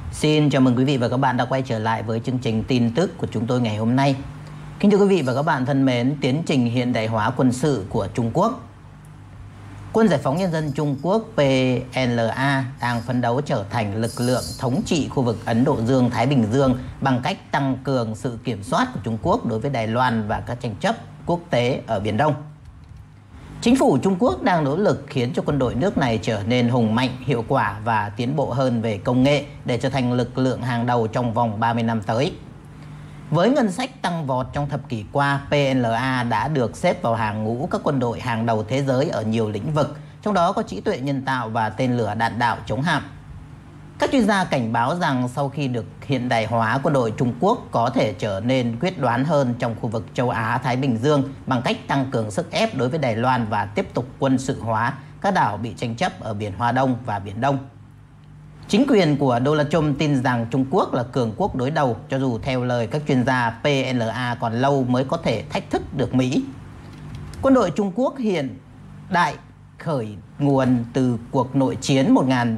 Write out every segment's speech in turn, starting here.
Xin chào mừng quý vị và các bạn đã quay trở lại với chương trình tin tức của chúng tôi ngày hôm nay. Kính thưa quý vị và các bạn thân mến, tiến trình hiện đại hóa quân sự của Trung Quốc. Quân Giải phóng Nhân dân Trung Quốc PLA đang phấn đấu trở thành lực lượng thống trị khu vực Ấn Độ Dương-Thái Bình Dương bằng cách tăng cường sự kiểm soát của Trung Quốc đối với Đài Loan và các tranh chấp quốc tế ở Biển Đông. Chính phủ Trung Quốc đang nỗ lực khiến cho quân đội nước này trở nên hùng mạnh, hiệu quả và tiến bộ hơn về công nghệ để trở thành lực lượng hàng đầu trong vòng 30 năm tới. Với ngân sách tăng vọt trong thập kỷ qua, PLA đã được xếp vào hàng ngũ các quân đội hàng đầu thế giới ở nhiều lĩnh vực, trong đó có trí tuệ nhân tạo và tên lửa đạn đạo chống hạm. Các chuyên gia cảnh báo rằng sau khi được hiện đại hóa, quân đội Trung Quốc có thể trở nên quyết đoán hơn trong khu vực châu Á-Thái Bình Dương bằng cách tăng cường sức ép đối với Đài Loan và tiếp tục quân sự hóa các đảo bị tranh chấp ở Biển Hoa Đông và Biển Đông. Chính quyền của Donald Trump tin rằng Trung Quốc là cường quốc đối đầu, cho dù theo lời các chuyên gia PLA còn lâu mới có thể thách thức được Mỹ. Quân đội Trung Quốc hiện đại khởi nguồn từ cuộc nội chiến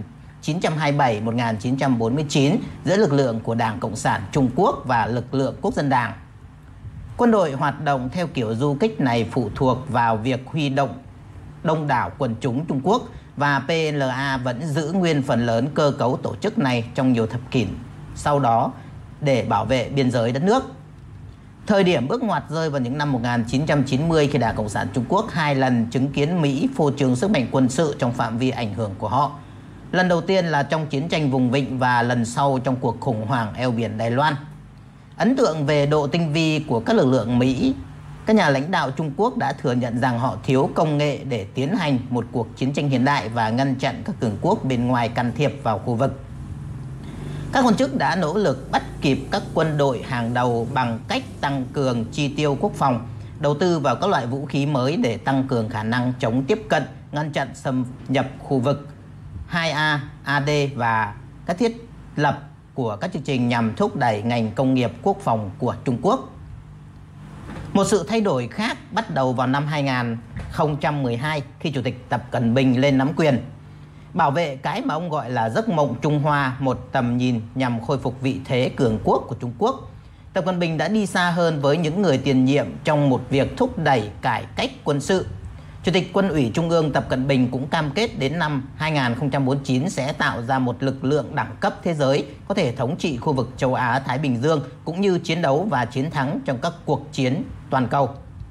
1927-1949 giữa lực lượng của Đảng Cộng sản Trung Quốc và lực lượng Quốc dân Đảng. Quân đội hoạt động theo kiểu du kích này phụ thuộc vào việc huy động đông đảo quần chúng Trung Quốc, và PLA vẫn giữ nguyên phần lớn cơ cấu tổ chức này trong nhiều thập kỷ sau đó để bảo vệ biên giới đất nước. Thời điểm bước ngoặt rơi vào những năm 1990 khi Đảng Cộng sản Trung Quốc hai lần chứng kiến Mỹ phô trương sức mạnh quân sự trong phạm vi ảnh hưởng của họ. Lần đầu tiên là trong chiến tranh vùng vịnh và lần sau trong cuộc khủng hoảng eo biển Đài Loan. Ấn tượng về độ tinh vi của các lực lượng Mỹ, các nhà lãnh đạo Trung Quốc đã thừa nhận rằng họ thiếu công nghệ để tiến hành một cuộc chiến tranh hiện đại và ngăn chặn các cường quốc bên ngoài can thiệp vào khu vực. Các quan chức đã nỗ lực bắt kịp các quân đội hàng đầu bằng cách tăng cường chi tiêu quốc phòng, đầu tư vào các loại vũ khí mới để tăng cường khả năng chống tiếp cận, ngăn chặn xâm nhập khu vực 2A, AD và các thiết lập của các chương trình nhằm thúc đẩy ngành công nghiệp quốc phòng của Trung Quốc. Một sự thay đổi khác bắt đầu vào năm 2012 khi Chủ tịch Tập Cận Bình lên nắm quyền. Bảo vệ cái mà ông gọi là giấc mộng Trung Hoa, một tầm nhìn nhằm khôi phục vị thế cường quốc của Trung Quốc, Tập Cận Bình đã đi xa hơn với những người tiền nhiệm trong một việc thúc đẩy cải cách quân sự. Chủ tịch Quân ủy Trung ương Tập Cận Bình cũng cam kết đến năm 2049 sẽ tạo ra một lực lượng đẳng cấp thế giới có thể thống trị khu vực châu Á-Thái Bình Dương cũng như chiến đấu và chiến thắng trong các cuộc chiến toàn cầu.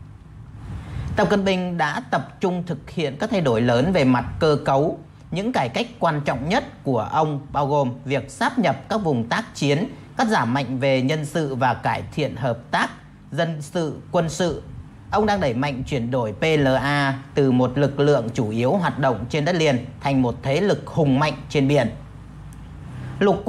Tập Cận Bình đã tập trung thực hiện các thay đổi lớn về mặt cơ cấu. Những cải cách quan trọng nhất của ông bao gồm việc sáp nhập các vùng tác chiến, cắt giảm mạnh về nhân sự và cải thiện hợp tác dân sự quân sự. Ông đang đẩy mạnh chuyển đổi PLA từ một lực lượng chủ yếu hoạt động trên đất liền thành một thế lực hùng mạnh trên biển. Lục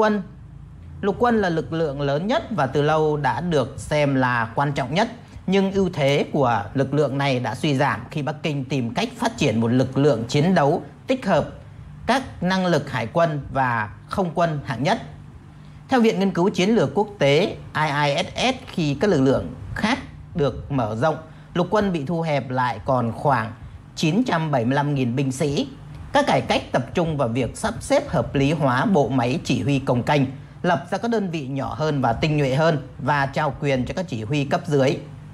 quân là lực lượng lớn nhất và từ lâu đã được xem là quan trọng nhất, nhưng ưu thế của lực lượng này đã suy giảm khi Bắc Kinh tìm cách phát triển một lực lượng chiến đấu tích hợp các năng lực hải quân và không quân hạng nhất. Theo Viện Nghiên cứu Chiến lược Quốc tế IISS, khi các lực lượng khác được mở rộng, lục quân bị thu hẹp lại còn khoảng 975.000 binh sĩ. Các cải cách tập trung vào việc sắp xếp hợp lý hóa bộ máy chỉ huy cồng kềnh, lập ra các đơn vị nhỏ hơn và tinh nhuệ hơn và trao quyền cho các chỉ huy cấp dưới.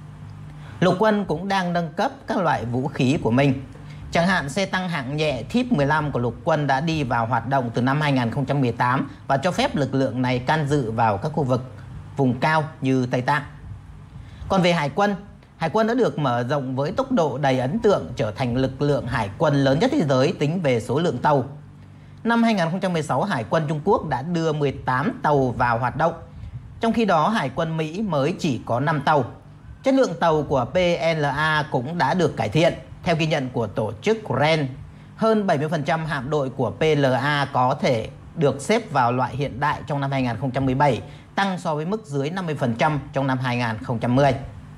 Lục quân cũng đang nâng cấp các loại vũ khí của mình. Chẳng hạn xe tăng hạng nhẹ Type 15 của lục quân đã đi vào hoạt động từ năm 2018 và cho phép lực lượng này can dự vào các khu vực vùng cao như Tây Tạng. Còn về hải quân đã được mở rộng với tốc độ đầy ấn tượng, trở thành lực lượng hải quân lớn nhất thế giới tính về số lượng tàu. Năm 2016, Hải quân Trung Quốc đã đưa 18 tàu vào hoạt động. Trong khi đó, Hải quân Mỹ mới chỉ có 5 tàu. Chất lượng tàu của PLA cũng đã được cải thiện. Theo ghi nhận của tổ chức RAND, hơn 70% hạm đội của PLA có thể được xếp vào loại hiện đại trong năm 2017, tăng so với mức dưới 50% trong năm 2010.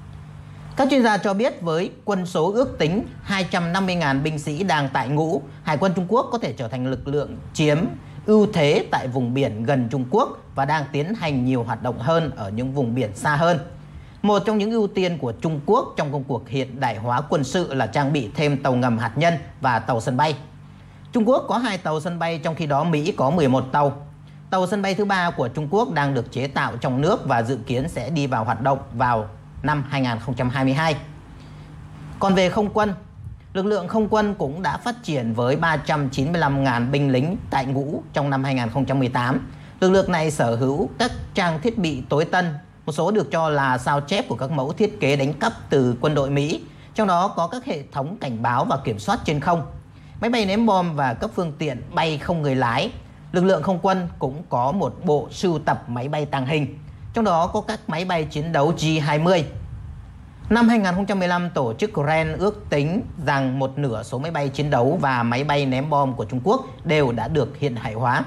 Các chuyên gia cho biết với quân số ước tính 250.000 binh sĩ đang tại ngũ, Hải quân Trung Quốc có thể trở thành lực lượng chiếm ưu thế tại vùng biển gần Trung Quốc và đang tiến hành nhiều hoạt động hơn ở những vùng biển xa hơn. Một trong những ưu tiên của Trung Quốc trong công cuộc hiện đại hóa quân sự là trang bị thêm tàu ngầm hạt nhân và tàu sân bay. Trung Quốc có 2 tàu sân bay, trong khi đó Mỹ có 11 tàu. Tàu sân bay thứ 3 của Trung Quốc đang được chế tạo trong nước và dự kiến sẽ đi vào hoạt động vào năm 2022. Còn về không quân, lực lượng không quân cũng đã phát triển với 395.000 binh lính tại ngũ trong năm 2018. Lực lượng này sở hữu các trang thiết bị tối tân, một số được cho là sao chép của các mẫu thiết kế đánh cắp từ quân đội Mỹ, trong đó có các hệ thống cảnh báo và kiểm soát trên không, máy bay ném bom và các phương tiện bay không người lái. Lực lượng không quân cũng có một bộ sưu tập máy bay tàng hình, trong đó có các máy bay chiến đấu J-20. Năm 2015, tổ chức RAN ước tính rằng một nửa số máy bay chiến đấu và máy bay ném bom của Trung Quốc đều đã được hiện đại hóa.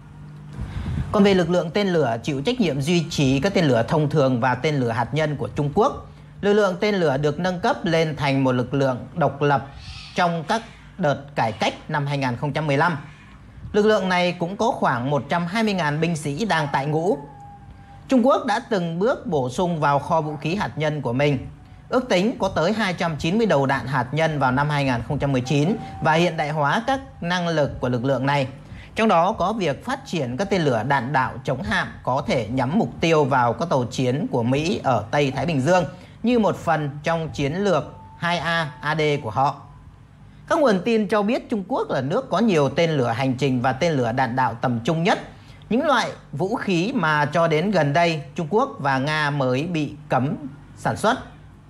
Còn về lực lượng tên lửa chịu trách nhiệm duy trì các tên lửa thông thường và tên lửa hạt nhân của Trung Quốc, lực lượng tên lửa được nâng cấp lên thành một lực lượng độc lập trong các đợt cải cách năm 2015. Lực lượng này cũng có khoảng 120.000 binh sĩ đang tại ngũ. Trung Quốc đã từng bước bổ sung vào kho vũ khí hạt nhân của mình. Ước tính có tới 290 đầu đạn hạt nhân vào năm 2019 và hiện đại hóa các năng lực của lực lượng này. Trong đó có việc phát triển các tên lửa đạn đạo chống hạm có thể nhắm mục tiêu vào các tàu chiến của Mỹ ở Tây Thái Bình Dương như một phần trong chiến lược 2A AD của họ. Các nguồn tin cho biết Trung Quốc là nước có nhiều tên lửa hành trình và tên lửa đạn đạo tầm trung nhất, những loại vũ khí mà cho đến gần đây Trung Quốc và Nga mới bị cấm sản xuất.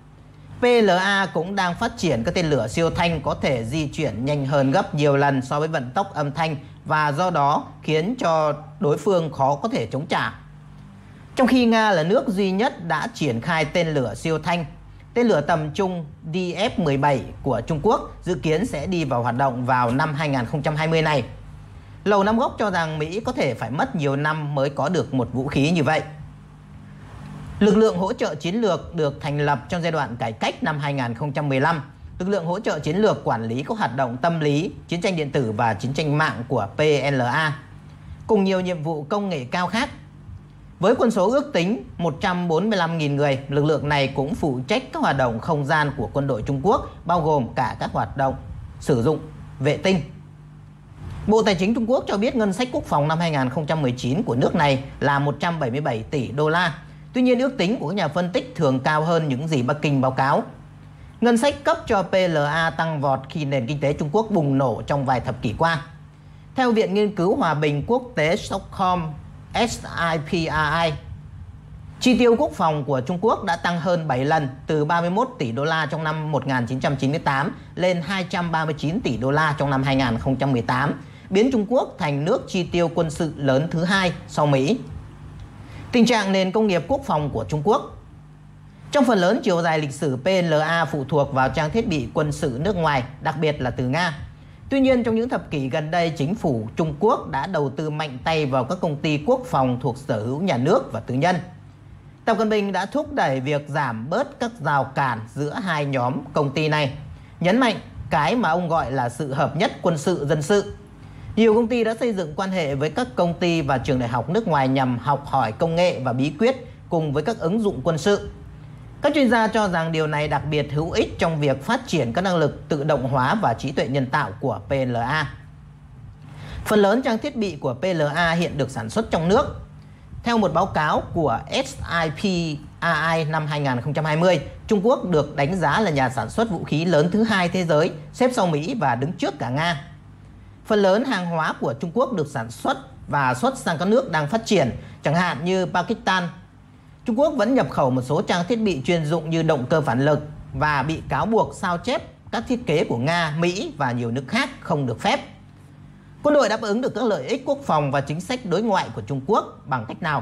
PLA cũng đang phát triển các tên lửa siêu thanh có thể di chuyển nhanh hơn gấp nhiều lần so với vận tốc âm thanh và do đó khiến cho đối phương khó có thể chống trả. Trong khi Nga là nước duy nhất đã triển khai tên lửa siêu thanh, tên lửa tầm trung DF-17 của Trung Quốc dự kiến sẽ đi vào hoạt động vào năm 2020 này. Lầu Năm Góc cho rằng Mỹ có thể phải mất nhiều năm mới có được một vũ khí như vậy. Lực lượng hỗ trợ chiến lược được thành lập trong giai đoạn cải cách năm 2015. Lực lượng hỗ trợ chiến lược quản lý các hoạt động tâm lý, chiến tranh điện tử và chiến tranh mạng của PLA, cùng nhiều nhiệm vụ công nghệ cao khác. Với quân số ước tính 145.000 người, lực lượng này cũng phụ trách các hoạt động không gian của quân đội Trung Quốc, bao gồm cả các hoạt động sử dụng vệ tinh. Bộ Tài chính Trung Quốc cho biết ngân sách quốc phòng năm 2019 của nước này là 177 tỷ đô la. Tuy nhiên, ước tính của các nhà phân tích thường cao hơn những gì Bắc Kinh báo cáo. Ngân sách cấp cho PLA tăng vọt khi nền kinh tế Trung Quốc bùng nổ trong vài thập kỷ qua. Theo Viện Nghiên cứu Hòa bình Quốc tế Stockholm SIPRI, chi tiêu quốc phòng của Trung Quốc đã tăng hơn 7 lần, từ 31 tỷ đô la trong năm 1998 lên 239 tỷ đô la trong năm 2018, biến Trung Quốc thành nước chi tiêu quân sự lớn thứ hai sau Mỹ. Tình trạng nền công nghiệp quốc phòng của Trung Quốc. Trong phần lớn chiều dài lịch sử, PLA phụ thuộc vào trang thiết bị quân sự nước ngoài, đặc biệt là từ Nga. Tuy nhiên, trong những thập kỷ gần đây, chính phủ Trung Quốc đã đầu tư mạnh tay vào các công ty quốc phòng thuộc sở hữu nhà nước và tư nhân. Tập Cận Bình đã thúc đẩy việc giảm bớt các rào cản giữa hai nhóm công ty này, nhấn mạnh cái mà ông gọi là sự hợp nhất quân sự dân sự. Nhiều công ty đã xây dựng quan hệ với các công ty và trường đại học nước ngoài nhằm học hỏi công nghệ và bí quyết cùng với các ứng dụng quân sự. Các chuyên gia cho rằng điều này đặc biệt hữu ích trong việc phát triển các năng lực tự động hóa và trí tuệ nhân tạo của PLA. Phần lớn trang thiết bị của PLA hiện được sản xuất trong nước. Theo một báo cáo của SIPRI năm 2020, Trung Quốc được đánh giá là nhà sản xuất vũ khí lớn thứ hai thế giới, xếp sau Mỹ và đứng trước cả Nga. Phần lớn hàng hóa của Trung Quốc được sản xuất và xuất sang các nước đang phát triển, chẳng hạn như Pakistan. Trung Quốc vẫn nhập khẩu một số trang thiết bị chuyên dụng như động cơ phản lực và bị cáo buộc sao chép các thiết kế của Nga, Mỹ và nhiều nước khác không được phép. Quân đội đáp ứng được các lợi ích quốc phòng và chính sách đối ngoại của Trung Quốc bằng cách nào?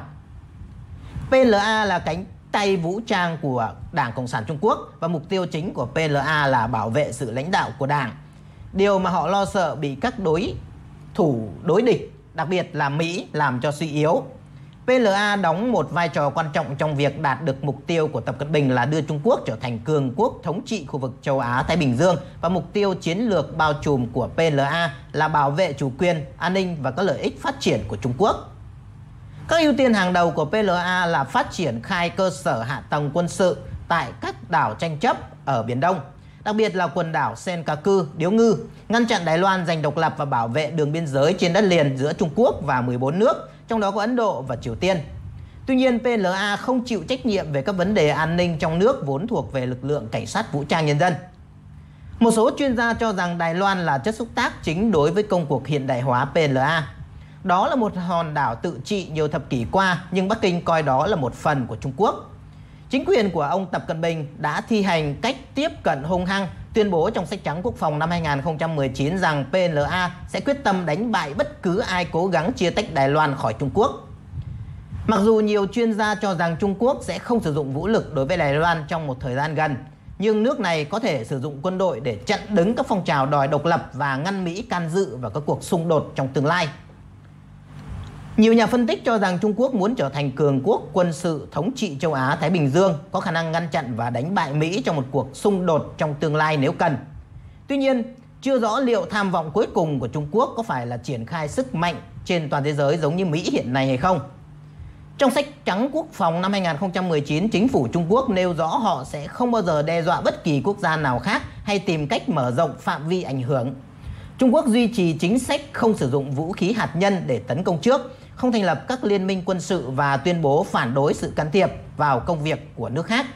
PLA là cánh tay vũ trang của Đảng Cộng sản Trung Quốc và mục tiêu chính của PLA là bảo vệ sự lãnh đạo của Đảng. Điều mà họ lo sợ bị các đối thủ đối địch, đặc biệt là Mỹ, làm cho suy yếu. PLA đóng một vai trò quan trọng trong việc đạt được mục tiêu của Tập Cận Bình là đưa Trung Quốc trở thành cường quốc thống trị khu vực châu Á-Thái Bình Dương, và mục tiêu chiến lược bao trùm của PLA là bảo vệ chủ quyền, an ninh và các lợi ích phát triển của Trung Quốc. Các ưu tiên hàng đầu của PLA là phát triển khai cơ sở hạ tầng quân sự tại các đảo tranh chấp ở Biển Đông, đặc biệt là quần đảo Senkaku, Điếu Ngư, ngăn chặn Đài Loan giành độc lập và bảo vệ đường biên giới trên đất liền giữa Trung Quốc và 14 nước, trong đó có Ấn Độ và Triều Tiên. Tuy nhiên, PLA không chịu trách nhiệm về các vấn đề an ninh trong nước vốn thuộc về lực lượng cảnh sát vũ trang nhân dân. Một số chuyên gia cho rằng Đài Loan là chất xúc tác chính đối với công cuộc hiện đại hóa PLA. Đó là một hòn đảo tự trị nhiều thập kỷ qua, nhưng Bắc Kinh coi đó là một phần của Trung Quốc. Chính quyền của ông Tập Cận Bình đã thi hành cách tiếp cận hung hăng, tuyên bố trong sách trắng quốc phòng năm 2019 rằng PLA sẽ quyết tâm đánh bại bất cứ ai cố gắng chia tách Đài Loan khỏi Trung Quốc. Mặc dù nhiều chuyên gia cho rằng Trung Quốc sẽ không sử dụng vũ lực đối với Đài Loan trong một thời gian gần, nhưng nước này có thể sử dụng quân đội để chặn đứng các phong trào đòi độc lập và ngăn Mỹ can dự vào các cuộc xung đột trong tương lai. Nhiều nhà phân tích cho rằng Trung Quốc muốn trở thành cường quốc quân sự thống trị châu Á-Thái Bình Dương, có khả năng ngăn chặn và đánh bại Mỹ trong một cuộc xung đột trong tương lai nếu cần. Tuy nhiên, chưa rõ liệu tham vọng cuối cùng của Trung Quốc có phải là triển khai sức mạnh trên toàn thế giới giống như Mỹ hiện nay hay không. Trong sách trắng quốc phòng năm 2019, chính phủ Trung Quốc nêu rõ họ sẽ không bao giờ đe dọa bất kỳ quốc gia nào khác hay tìm cách mở rộng phạm vi ảnh hưởng. Trung Quốc duy trì chính sách không sử dụng vũ khí hạt nhân để tấn công trước, không thành lập các liên minh quân sự và tuyên bố phản đối sự can thiệp vào công việc của nước khác.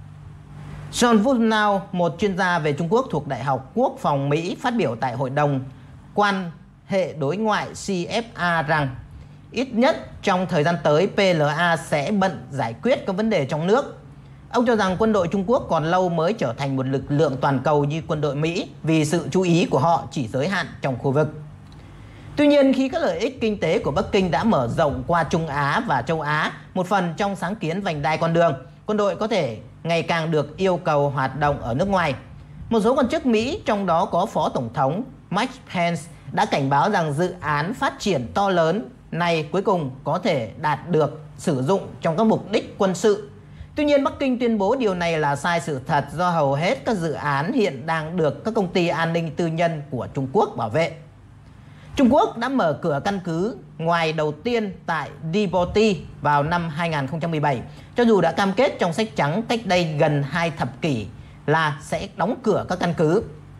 John Woodnow, một chuyên gia về Trung Quốc thuộc Đại học Quốc phòng Mỹ, phát biểu tại Hội đồng Quan hệ Đối ngoại CFA rằng ít nhất trong thời gian tới PLA sẽ bận giải quyết các vấn đề trong nước. Ông cho rằng quân đội Trung Quốc còn lâu mới trở thành một lực lượng toàn cầu như quân đội Mỹ vì sự chú ý của họ chỉ giới hạn trong khu vực. Tuy nhiên, khi các lợi ích kinh tế của Bắc Kinh đã mở rộng qua Trung Á và châu Á, một phần trong sáng kiến vành đai con đường, quân đội có thể ngày càng được yêu cầu hoạt động ở nước ngoài. Một số quan chức Mỹ, trong đó có Phó Tổng thống Mike Pence, đã cảnh báo rằng dự án phát triển to lớn này cuối cùng có thể đạt được sử dụng trong các mục đích quân sự. Tuy nhiên, Bắc Kinh tuyên bố điều này là sai sự thật do hầu hết các dự án hiện đang được các công ty an ninh tư nhân của Trung Quốc bảo vệ. Trung Quốc đã mở cửa căn cứ ngoài đầu tiên tại Djibouti vào năm 2017, cho dù đã cam kết trong sách trắng cách đây gần 2 thập kỷ là sẽ đóng cửa các căn cứ.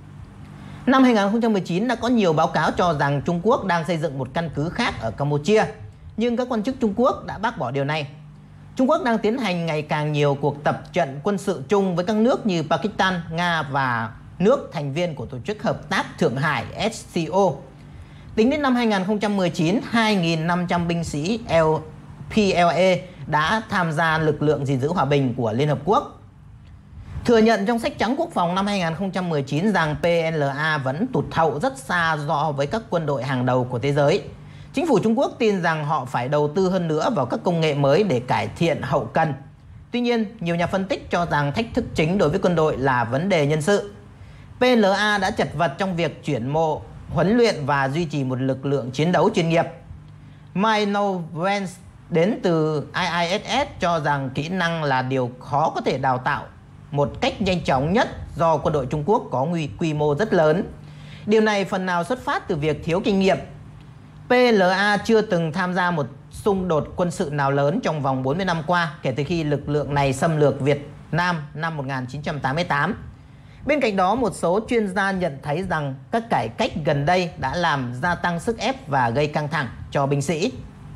Năm 2019 đã có nhiều báo cáo cho rằng Trung Quốc đang xây dựng một căn cứ khác ở Campuchia, nhưng các quan chức Trung Quốc đã bác bỏ điều này. Trung Quốc đang tiến hành ngày càng nhiều cuộc tập trận quân sự chung với các nước như Pakistan, Nga và nước thành viên của Tổ chức Hợp tác Thượng Hải SCO. Tính đến năm 2019, 2.500 binh sĩ PLA đã tham gia lực lượng gìn giữ hòa bình của Liên Hợp Quốc. Thừa nhận trong sách trắng quốc phòng năm 2019 rằng PLA vẫn tụt hậu rất xa so với các quân đội hàng đầu của thế giới. Chính phủ Trung Quốc tin rằng họ phải đầu tư hơn nữa vào các công nghệ mới để cải thiện hậu cần. Tuy nhiên, nhiều nhà phân tích cho rằng thách thức chính đối với quân đội là vấn đề nhân sự. PLA đã chật vật trong việc tuyển mộ, huấn luyện và duy trì một lực lượng chiến đấu chuyên nghiệp. Mino Vance đến từ IISS cho rằng kỹ năng là điều khó có thể đào tạo một cách nhanh chóng nhất do quân đội Trung Quốc có quy mô rất lớn. Điều này phần nào xuất phát từ việc thiếu kinh nghiệm. PLA chưa từng tham gia một xung đột quân sự nào lớn trong vòng 40 năm qua kể từ khi lực lượng này xâm lược Việt Nam năm 1988. Bên cạnh đó, một số chuyên gia nhận thấy rằng các cải cách gần đây đã làm gia tăng sức ép và gây căng thẳng cho binh sĩ.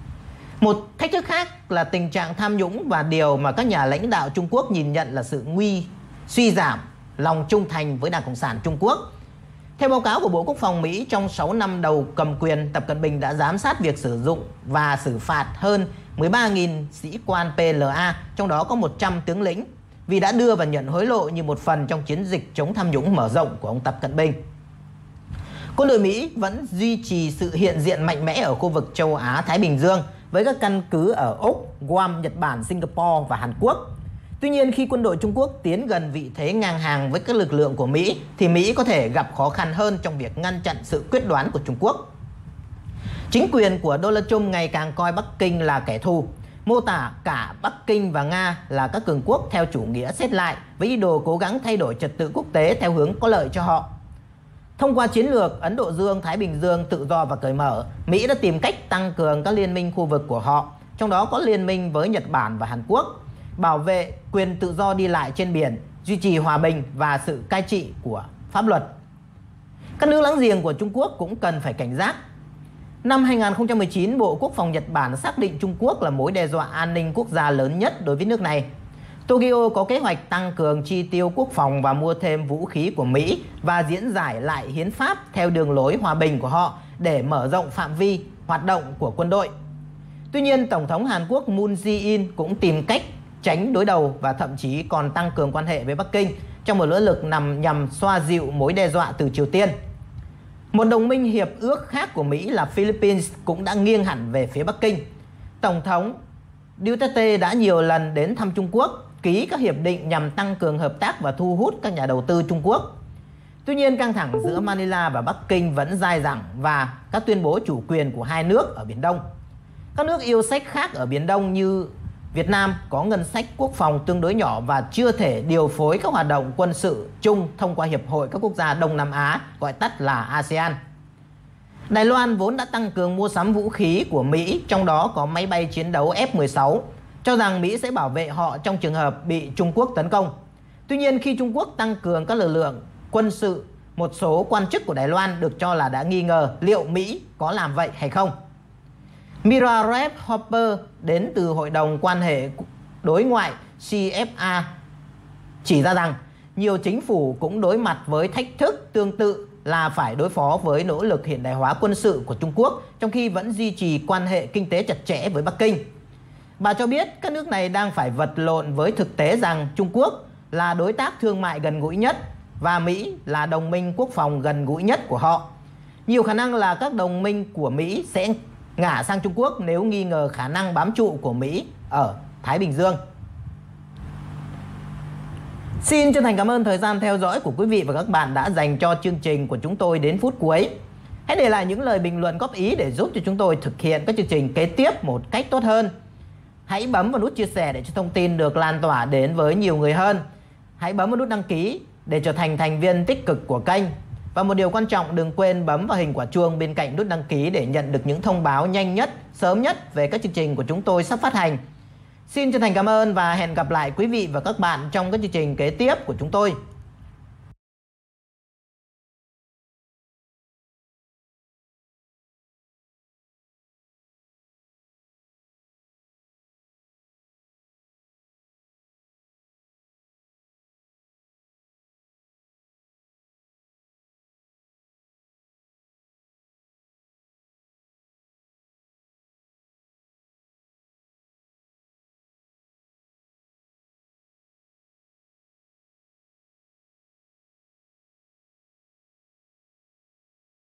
Một thách thức khác là tình trạng tham nhũng và điều mà các nhà lãnh đạo Trung Quốc nhìn nhận là sự suy giảm lòng trung thành với Đảng Cộng sản Trung Quốc. Theo báo cáo của Bộ Quốc phòng Mỹ, trong 6 năm đầu cầm quyền, Tập Cận Bình đã giám sát việc sử dụng và xử phạt hơn 13.000 sĩ quan PLA, trong đó có 100 tướng lĩnh, vì đã đưa và nhận hối lộ như một phần trong chiến dịch chống tham nhũng mở rộng của ông Tập Cận Bình. Quân đội Mỹ vẫn duy trì sự hiện diện mạnh mẽ ở khu vực châu Á-Thái Bình Dương với các căn cứ ở Úc, Guam, Nhật Bản, Singapore và Hàn Quốc. Tuy nhiên, khi quân đội Trung Quốc tiến gần vị thế ngang hàng với các lực lượng của Mỹ, thì Mỹ có thể gặp khó khăn hơn trong việc ngăn chặn sự quyết đoán của Trung Quốc. Chính quyền của Donald Trump ngày càng coi Bắc Kinh là kẻ thù, mô tả cả Bắc Kinh và Nga là các cường quốc theo chủ nghĩa xét lại với ý đồ cố gắng thay đổi trật tự quốc tế theo hướng có lợi cho họ. Thông qua chiến lược Ấn Độ Dương-Thái Bình Dương tự do và cởi mở, Mỹ đã tìm cách tăng cường các liên minh khu vực của họ, trong đó có liên minh với Nhật Bản và Hàn Quốc, bảo vệ quyền tự do đi lại trên biển, duy trì hòa bình và sự cai trị của pháp luật. Các nước láng giềng của Trung Quốc cũng cần phải cảnh giác. Năm 2019, Bộ Quốc phòng Nhật Bản xác định Trung Quốc là mối đe dọa an ninh quốc gia lớn nhất đối với nước này. Tokyo có kế hoạch tăng cường chi tiêu quốc phòng và mua thêm vũ khí của Mỹ và diễn giải lại hiến pháp theo đường lối hòa bình của họ để mở rộng phạm vi hoạt động của quân đội. Tuy nhiên, Tổng thống Hàn Quốc Moon Jae-in cũng tìm cách tránh đối đầu và thậm chí còn tăng cường quan hệ với Bắc Kinh trong một nỗ lực nhằm xoa dịu mối đe dọa từ Triều Tiên. Một đồng minh hiệp ước khác của Mỹ là Philippines cũng đã nghiêng hẳn về phía Bắc Kinh. Tổng thống Duterte đã nhiều lần đến thăm Trung Quốc, ký các hiệp định nhằm tăng cường hợp tác và thu hút các nhà đầu tư Trung Quốc. Tuy nhiên, căng thẳng giữa Manila và Bắc Kinh vẫn dai dẳng và các tuyên bố chủ quyền của hai nước ở Biển Đông. Các nước yêu sách khác ở Biển Đông như Việt Nam có ngân sách quốc phòng tương đối nhỏ và chưa thể điều phối các hoạt động quân sự chung thông qua Hiệp hội các quốc gia Đông Nam Á, gọi tắt là ASEAN. Đài Loan vốn đã tăng cường mua sắm vũ khí của Mỹ, trong đó có máy bay chiến đấu F-16, cho rằng Mỹ sẽ bảo vệ họ trong trường hợp bị Trung Quốc tấn công. Tuy nhiên, khi Trung Quốc tăng cường các lực lượng quân sự, một số quan chức của Đài Loan được cho là đã nghi ngờ liệu Mỹ có làm vậy hay không. Mira Hopper đến từ Hội đồng quan hệ đối ngoại CFA chỉ ra rằng nhiều chính phủ cũng đối mặt với thách thức tương tự là phải đối phó với nỗ lực hiện đại hóa quân sự của Trung Quốc, trong khi vẫn duy trì quan hệ kinh tế chặt chẽ với Bắc Kinh. Bà cho biết các nước này đang phải vật lộn với thực tế rằng Trung Quốc là đối tác thương mại gần gũi nhất và Mỹ là đồng minh quốc phòng gần gũi nhất của họ. Nhiều khả năng là các đồng minh của Mỹ sẽ ngả sang Trung Quốc nếu nghi ngờ khả năng bám trụ của Mỹ ở Thái Bình Dương. Xin chân thành cảm ơn thời gian theo dõi của quý vị và các bạn đã dành cho chương trình của chúng tôi đến phút cuối. Hãy để lại những lời bình luận góp ý để giúp cho chúng tôi thực hiện các chương trình kế tiếp một cách tốt hơn. Hãy bấm vào nút chia sẻ để cho thông tin được lan tỏa đến với nhiều người hơn. Hãy bấm vào nút đăng ký để trở thành thành viên tích cực của kênh. Và một điều quan trọng, đừng quên bấm vào hình quả chuông bên cạnh nút đăng ký để nhận được những thông báo nhanh nhất, sớm nhất về các chương trình của chúng tôi sắp phát hành. Xin chân thành cảm ơn và hẹn gặp lại quý vị và các bạn trong các chương trình kế tiếp của chúng tôi.